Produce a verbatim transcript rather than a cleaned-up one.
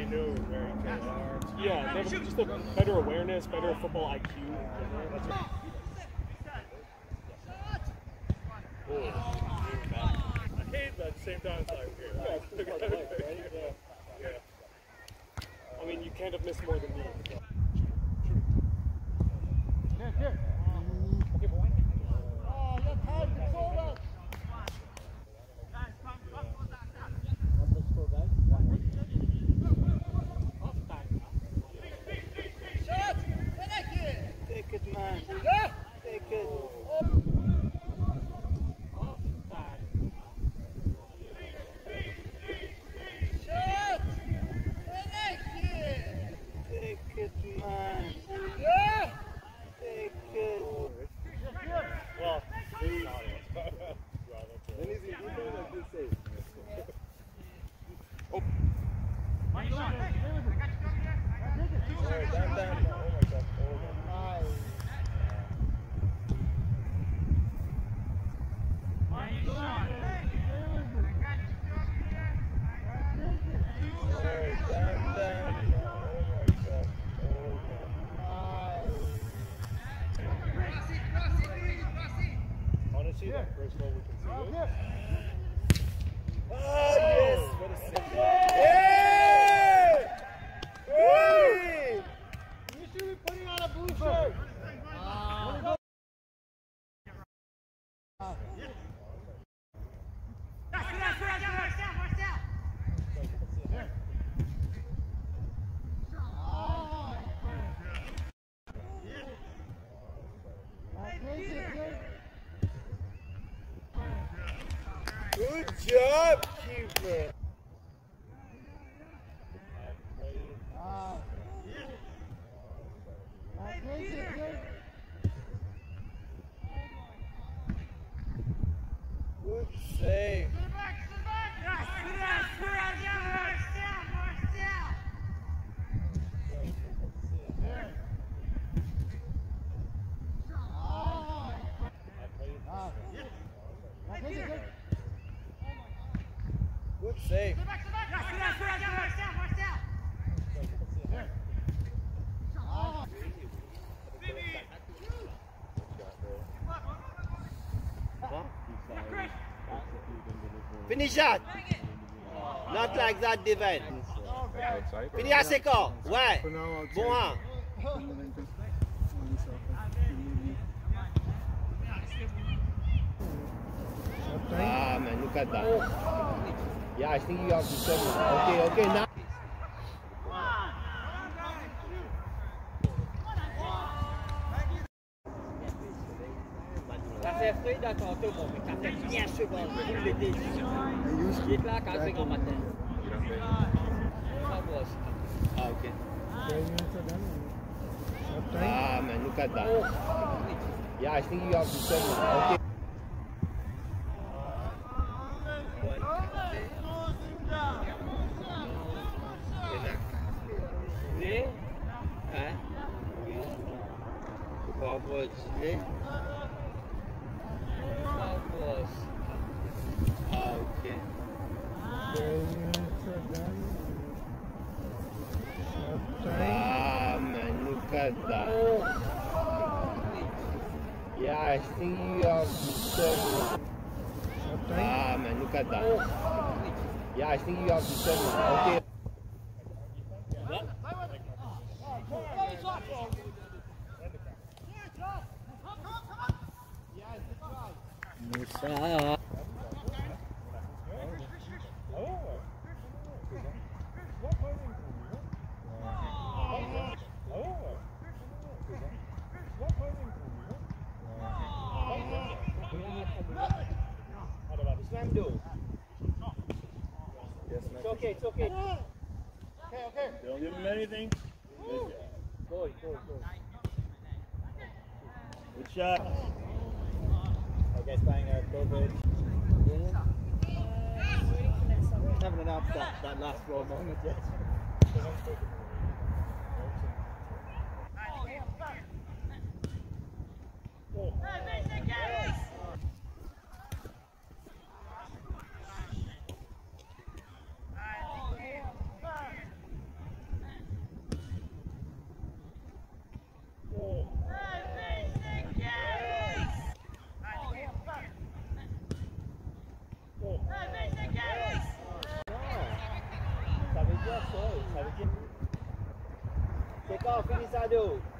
knew it was very good. Yeah, they have just a better awareness, better football I Q. That's what I hate that at the same time it's like, yeah, it's pretty hard to like, right? Yeah. Yeah. I mean, you can't have missed more than me. Here, here. Okay, boy. Oh, you have time, control that. Take it, man. Yeah. Take it. Shot. Take it, man. Yeah. Take it. Well, it's not it. Then he's in defense and good save. Oh. Sorry, Sorry, down, down. Oh my God. Oh my God. Sorry, down, down. Oh my God. Oh. Honestly, that first goal we conceded. Oh, yes. What a save. Yeah! Hey! You should be putting on a blue shirt. Good job, keeper. Good save. Good save. Finish that. Not like that, Devin. Finish à second. Ouais. Bon hein. Ah man, look at that. Yeah, I think you have to seven. Okay, okay, now. Ça fait frais dans ton tour, mais ça fait bien souvent pour l'été. Il est là quand c'est grand matin. Ça va aussi. Ah, okay. Ah man, look at that. Yeah, I think you have to seven. Okay. Oui. Hein? Pas possible. Okay. Ah man, look at that. Yeah, I think you have to seven. Ah man, look at that. Yeah, I think you have to seven. Okay. Musa. It's okay, it's okay. Okay, okay. Don't give him anything. Good Go, go, go. Good shot. I guess buying a COVID. Haven't announced that, that last roll moment yet. Take off, Finisado.